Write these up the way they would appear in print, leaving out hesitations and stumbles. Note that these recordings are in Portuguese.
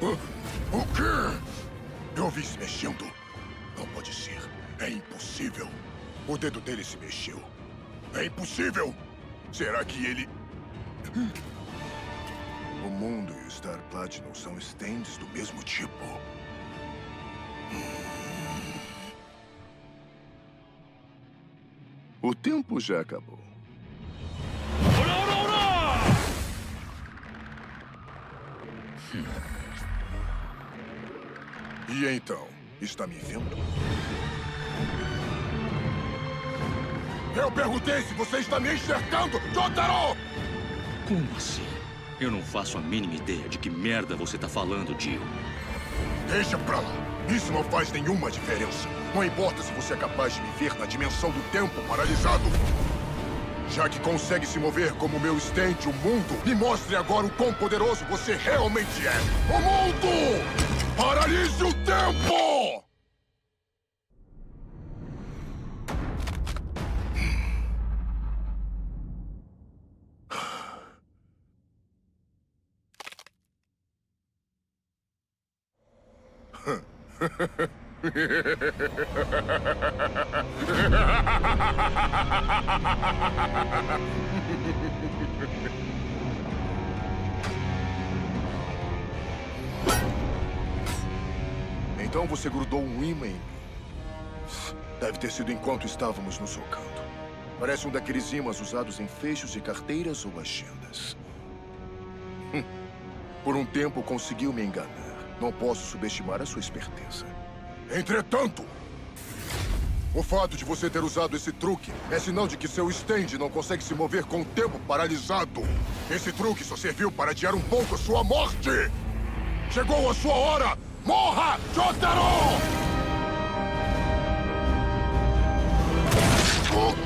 O quê? Eu vi se mexendo. Não pode ser. É impossível. O dedo dele se mexeu. É impossível. Será que ele... O mundo e o Star Platinum são stands do mesmo tipo. O tempo já acabou. E então, está me vendo? Eu perguntei se você está me enxergando, Jotaro! Como assim? Eu não faço a mínima ideia de que merda você tá falando, Dio. Deixa pra lá. Isso não faz nenhuma diferença. Não importa se você é capaz de me ver na dimensão do tempo paralisado. Já que consegue se mover como meu stand, o mundo, me mostre agora o quão poderoso você realmente é. O mundo! Paralise o tempo! Então você grudou um imã em mim. Deve ter sido enquanto estávamos nos socando. Parece um daqueles imãs usados em fechos de carteiras ou agendas. Por um tempo conseguiu me enganar. Não posso subestimar a sua esperteza. Entretanto, o fato de você ter usado esse truque é sinal de que seu stand não consegue se mover com o tempo paralisado. Esse truque só serviu para adiar um pouco a sua morte. Chegou a sua hora! Morra, Jotaro! O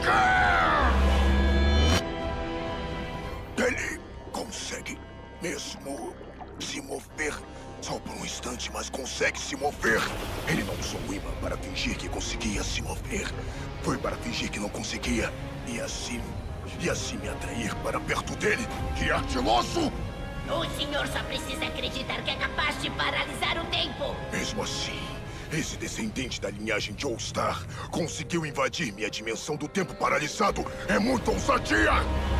quê? Ele consegue mesmo se mover. Só por um instante, mas consegue se mover. Ele não usou o imã para fingir que conseguia se mover. Foi para fingir que não conseguia. E assim me atrair para perto dele. Que ardiloso! O senhor só precisa acreditar que é capaz de paralisar o tempo. Mesmo assim, esse descendente da linhagem Joestar conseguiu invadir minha dimensão do tempo paralisado. É muita ousadia!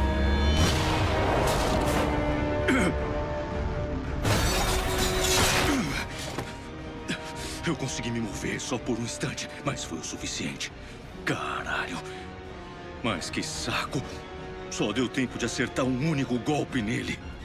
Eu consegui me mover só por um instante, mas foi o suficiente. Caralho. Mas que saco. Só deu tempo de acertar um único golpe nele.